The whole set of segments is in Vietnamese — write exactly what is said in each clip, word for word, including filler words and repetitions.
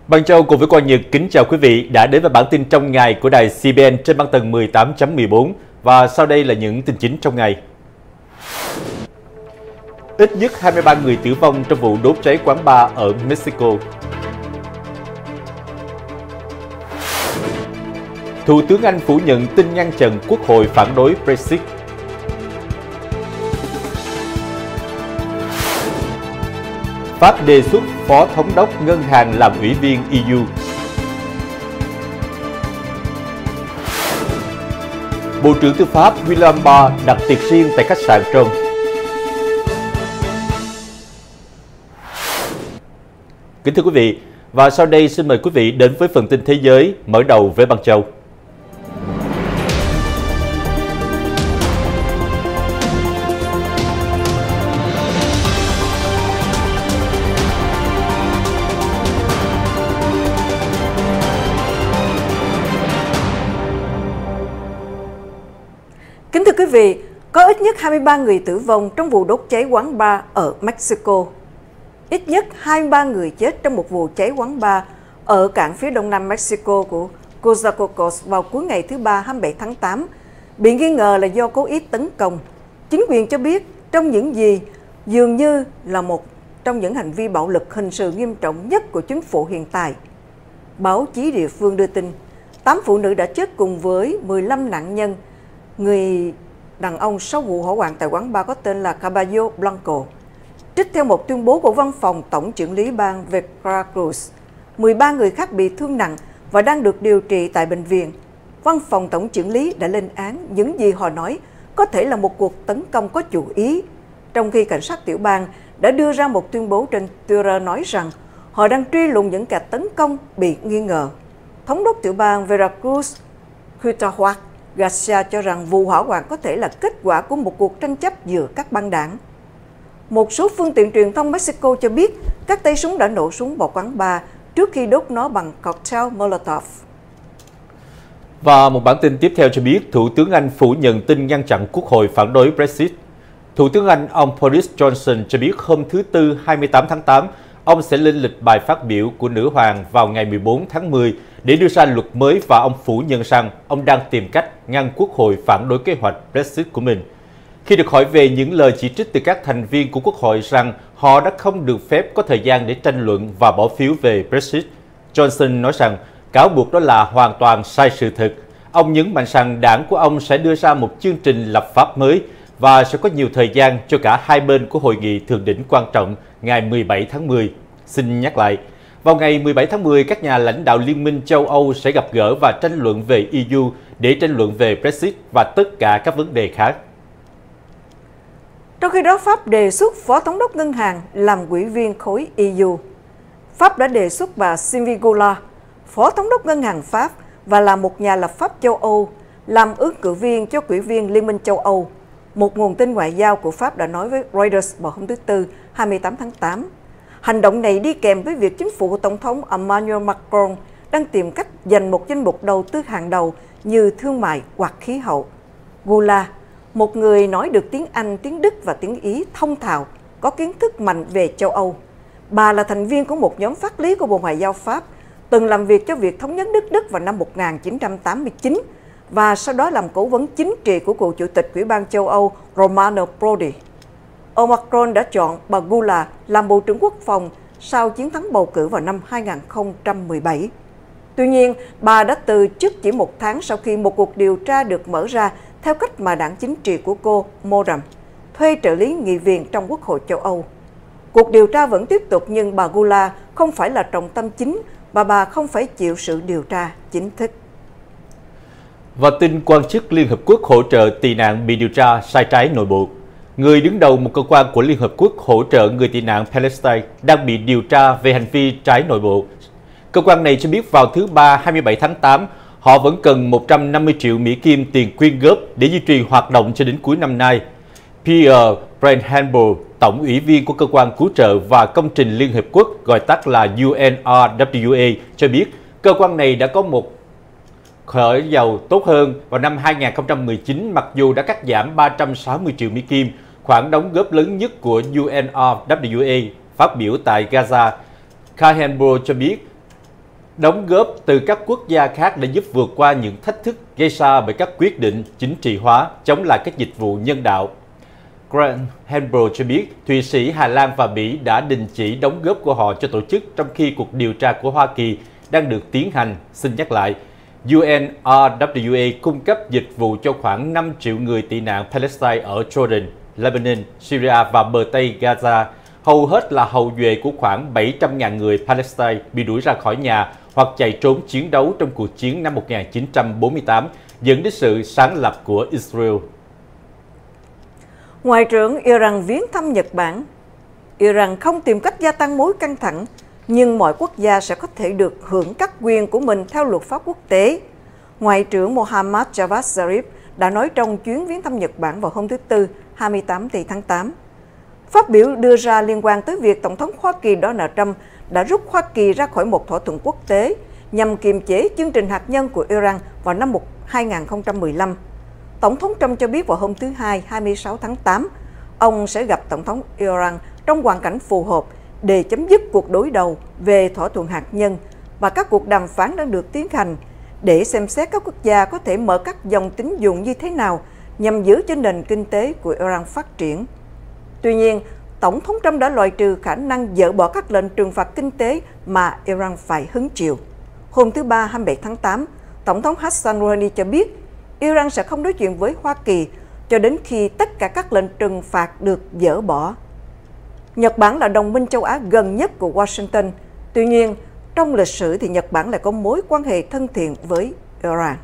Bằng Châu cùng với Quang Nhật kính chào quý vị đã đến với bản tin trong ngày của đài xê bê en trên băng tần mười tám chấm mười bốn và sau đây là những tin chính trong ngày. Ít nhất hai mươi ba người tử vong trong vụ đốt cháy quán bar ở Mexico. Thủ tướng Anh phủ nhận tin ngăn chặn Quốc hội phản đối Brexit. Pháp đề xuất Phó Thống đốc Ngân hàng làm ủy viên e u. Bộ trưởng Tư pháp William Barr đặt tiệc riêng tại khách sạn Rome. Kính thưa quý vị, và sau đây xin mời quý vị đến với phần tin thế giới, mở đầu với Bằng Châu. Kính thưa quý vị, có ít nhất hai mươi ba người tử vong trong vụ đốt cháy quán bar ở Mexico. Ít nhất hai mươi ba người chết trong một vụ cháy quán bar ở cảng phía đông nam Mexico của Coatzacoalcos vào cuối ngày thứ Ba hai mươi bảy tháng tám, bị nghi ngờ là do cố ý tấn công. Chính quyền cho biết trong những gì dường như là một trong những hành vi bạo lực hình sự nghiêm trọng nhất của chính phủ hiện tại. Báo chí địa phương đưa tin, tám phụ nữ đã chết cùng với mười lăm nạn nhân. Người đàn ông sau vụ hỏa hoạn tại quán bar có tên là Caballo Blanco. Trích theo một tuyên bố của văn phòng Tổng trưởng lý bang Veracruz, mười ba người khác bị thương nặng và đang được điều trị tại bệnh viện. Văn phòng Tổng trưởng lý đã lên án những gì họ nói có thể là một cuộc tấn công có chủ ý, trong khi cảnh sát tiểu bang đã đưa ra một tuyên bố trên Twitter nói rằng họ đang truy lùng những kẻ tấn công bị nghi ngờ. Thống đốc tiểu bang Veracruz, Cuitlahuac Garcia cho rằng vụ hỏa hoạn có thể là kết quả của một cuộc tranh chấp giữa các băng đảng. Một số phương tiện truyền thông Mexico cho biết các tay súng đã nổ súng vào quán bar trước khi đốt nó bằng cocktail Molotov. Và một bản tin tiếp theo cho biết Thủ tướng Anh phủ nhận tin ngăn chặn Quốc hội phản đối Brexit. Thủ tướng Anh ông Boris Johnson cho biết hôm thứ Tư hai mươi tám tháng tám, ông sẽ lên lịch bài phát biểu của nữ hoàng vào ngày mười bốn tháng mười để đưa ra luật mới và ông phủ nhận rằng ông đang tìm cách ngăn Quốc hội phản đối kế hoạch Brexit của mình. Khi được hỏi về những lời chỉ trích từ các thành viên của Quốc hội rằng họ đã không được phép có thời gian để tranh luận và bỏ phiếu về Brexit, Johnson nói rằng cáo buộc đó là hoàn toàn sai sự thật. Ông nhấn mạnh rằng đảng của ông sẽ đưa ra một chương trình lập pháp mới và sẽ có nhiều thời gian cho cả hai bên của hội nghị thượng đỉnh quan trọng ngày mười bảy tháng mười. Xin nhắc lại, vào ngày mười bảy tháng mười, các nhà lãnh đạo Liên minh châu Âu sẽ gặp gỡ và tranh luận về e u để tranh luận về Brexit và tất cả các vấn đề khác. Trong khi đó, Pháp đề xuất Phó Thống đốc Ngân hàng làm ủy viên khối e u. Pháp đã đề xuất bà Sylvie Goulard, Phó Thống đốc Ngân hàng Pháp và là một nhà lập pháp châu Âu, làm ứng cử viên cho ủy viên Liên minh châu Âu. Một nguồn tin ngoại giao của Pháp đã nói với Reuters vào hôm thứ Tư, hai mươi tám tháng tám. Hành động này đi kèm với việc chính phủ của Tổng thống Emmanuel Macron đang tìm cách giành một danh mục đầu tư hàng đầu như thương mại hoặc khí hậu. Goulard, một người nói được tiếng Anh, tiếng Đức và tiếng Ý thông thạo, có kiến thức mạnh về châu Âu. Bà là thành viên của một nhóm pháp lý của Bộ Ngoại giao Pháp, từng làm việc cho việc thống nhất nước Đức vào năm một nghìn chín trăm tám mươi chín và sau đó làm cố vấn chính trị của cựu chủ tịch Ủy ban châu Âu Romano Prodi. Ông Macron đã chọn bà Goulard làm Bộ trưởng Quốc phòng sau chiến thắng bầu cử vào năm hai nghìn không trăm mười bảy. Tuy nhiên, bà đã từ chức chỉ một tháng sau khi một cuộc điều tra được mở ra theo cách mà đảng chính trị của cô, Modem, thuê trợ lý nghị viện trong Quốc hội châu Âu. Cuộc điều tra vẫn tiếp tục nhưng bà Goulard không phải là trọng tâm chính và bà không phải chịu sự điều tra chính thức. Và tin quan chức Liên Hợp Quốc hỗ trợ tị nạn bị điều tra sai trái nội bộ. Người đứng đầu một cơ quan của Liên Hợp Quốc hỗ trợ người tị nạn Palestine đang bị điều tra về hành vi trái nội bộ. Cơ quan này cho biết vào thứ Ba hai mươi bảy tháng tám, họ vẫn cần một trăm năm mươi triệu Mỹ Kim tiền quyên góp để duy trì hoạt động cho đến cuối năm nay. Pierre Brandhamble, Tổng ủy viên của Cơ quan Cứu trợ và Công trình Liên Hợp Quốc, gọi tắt là U N R W A, cho biết cơ quan này đã có một khởi dầu tốt hơn vào năm hai nghìn không trăm mười chín mặc dù đã cắt giảm ba trăm sáu mươi triệu Mỹ Kim, khoản đóng góp lớn nhất của U N R W A. Phát biểu tại Gaza, Cahenbo cho biết Đóng góp từ các quốc gia khác đã giúp vượt qua những thách thức gây ra bởi các quyết định chính trị hóa chống lại các dịch vụ nhân đạo. Grant Hembro cho biết Thụy Sĩ, Hà Lan và Mỹ đã đình chỉ đóng góp của họ cho tổ chức trong khi cuộc điều tra của Hoa Kỳ đang được tiến hành. Xin nhắc lại, u en rờ vê a cung cấp dịch vụ cho khoảng năm triệu người tị nạn Palestine ở Jordan, Lebanon, Syria và bờ Tây Gaza. Hầu hết là hậu duệ của khoảng bảy trăm nghìn người Palestine bị đuổi ra khỏi nhà hoặc chạy trốn chiến đấu trong cuộc chiến năm một nghìn chín trăm bốn mươi tám, dẫn đến sự sáng lập của Israel. Ngoại trưởng Iran viếng thăm Nhật Bản. Iran không tìm cách gia tăng mối căng thẳng, nhưng mọi quốc gia sẽ có thể được hưởng các quyền của mình theo luật pháp quốc tế. Ngoại trưởng Mohammad Javad Zarif đã nói trong chuyến viếng thăm Nhật Bản vào hôm thứ Tư, hai mươi tám tháng tám. Phát biểu đưa ra liên quan tới việc Tổng thống Hoa Kỳ Donald Trump đã rút Hoa Kỳ ra khỏi một thỏa thuận quốc tế nhằm kiềm chế chương trình hạt nhân của Iran vào năm hai nghìn không trăm mười lăm. Tổng thống Trump cho biết vào hôm thứ Hai, hai mươi sáu tháng tám, ông sẽ gặp Tổng thống Iran trong hoàn cảnh phù hợp để chấm dứt cuộc đối đầu về thỏa thuận hạt nhân và các cuộc đàm phán đang được tiến hành để xem xét các quốc gia có thể mở các dòng tín dụng như thế nào nhằm giữ cho nền kinh tế của Iran phát triển. Tuy nhiên, Tổng thống Trump đã loại trừ khả năng dỡ bỏ các lệnh trừng phạt kinh tế mà Iran phải hứng chịu. Hôm thứ Ba, hai mươi bảy tháng tám, Tổng thống Hassan Rouhani cho biết Iran sẽ không nói chuyện với Hoa Kỳ cho đến khi tất cả các lệnh trừng phạt được dỡ bỏ. Nhật Bản là đồng minh châu Á gần nhất của Washington. Tuy nhiên, trong lịch sử thì Nhật Bản lại có mối quan hệ thân thiện với Iran.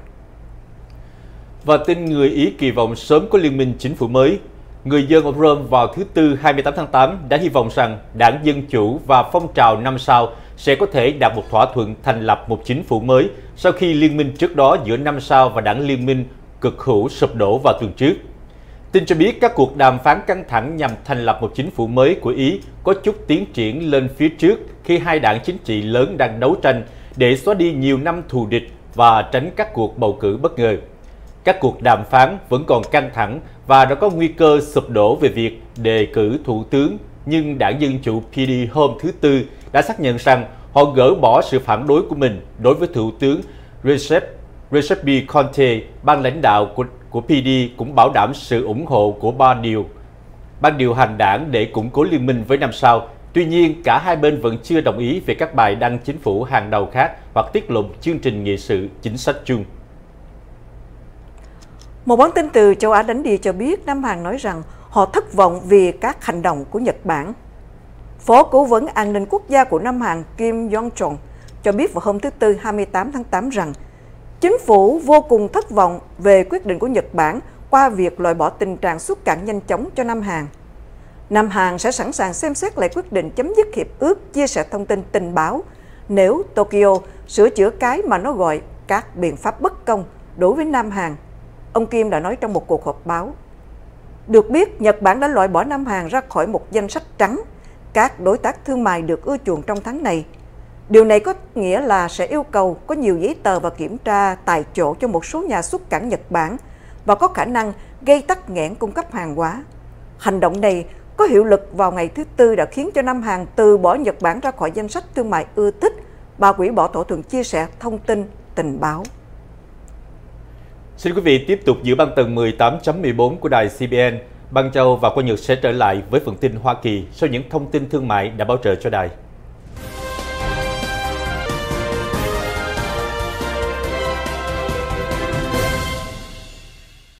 Và tin người Ý kỳ vọng sớm có liên minh chính phủ mới. Người dân ở Rome vào thứ Tư hai mươi tám tháng tám đã hy vọng rằng Đảng Dân Chủ và phong trào năm sao sẽ có thể đạt một thỏa thuận thành lập một chính phủ mới sau khi liên minh trước đó giữa năm sao và Đảng Liên minh cực hữu sụp đổ vào tuần trước. Tin cho biết các cuộc đàm phán căng thẳng nhằm thành lập một chính phủ mới của Ý có chút tiến triển lên phía trước khi hai đảng chính trị lớn đang đấu tranh để xóa đi nhiều năm thù địch và tránh các cuộc bầu cử bất ngờ. Các cuộc đàm phán vẫn còn căng thẳng và đã có nguy cơ sụp đổ về việc đề cử thủ tướng, nhưng Đảng Dân Chủ pê đê hôm thứ Tư đã xác nhận rằng họ gỡ bỏ sự phản đối của mình đối với Thủ tướng Recep Recep Conte. Ban lãnh đạo của, của pê đê cũng bảo đảm sự ủng hộ của ban điều, ban điều hành đảng để củng cố liên minh với năm sao. Tuy nhiên, cả hai bên vẫn chưa đồng ý về các bài đăng chính phủ hàng đầu khác hoặc tiết lộ chương trình nghị sự chính sách chung. Một bản tin từ châu Á đánh đi cho biết Nam Hàn nói rằng họ thất vọng vì các hành động của Nhật Bản. Phó Cố vấn An ninh Quốc gia của Nam Hàn Kim Yong-chol cho biết vào hôm thứ Tư hai mươi tám tháng tám rằng chính phủ vô cùng thất vọng về quyết định của Nhật Bản qua việc loại bỏ tình trạng xuất cảnh nhanh chóng cho Nam Hàn. Nam Hàn sẽ sẵn sàng xem xét lại quyết định chấm dứt hiệp ước chia sẻ thông tin tình báo nếu Tokyo sửa chữa cái mà nó gọi các biện pháp bất công đối với Nam Hàn. Ông Kim đã nói trong một cuộc họp báo. Được biết, Nhật Bản đã loại bỏ Nam Hàn ra khỏi một danh sách trắng các đối tác thương mại được ưa chuộng trong tháng này. Điều này có nghĩa là sẽ yêu cầu có nhiều giấy tờ và kiểm tra tại chỗ cho một số nhà xuất cảng Nhật Bản và có khả năng gây tắc nghẽn cung cấp hàng hóa. Hành động này có hiệu lực vào ngày thứ Tư đã khiến cho Nam Hàn từ bỏ Nhật Bản ra khỏi danh sách thương mại ưa thích và hủy bỏ thỏa thuận chia sẻ thông tin tình báo. Xin quý vị tiếp tục giữ băng tần mười tám chấm mười bốn của đài xê bê en. Băng Châu và Khoa Nhật sẽ trở lại với phần tin Hoa Kỳ sau những thông tin thương mại đã bảo trợ cho đài.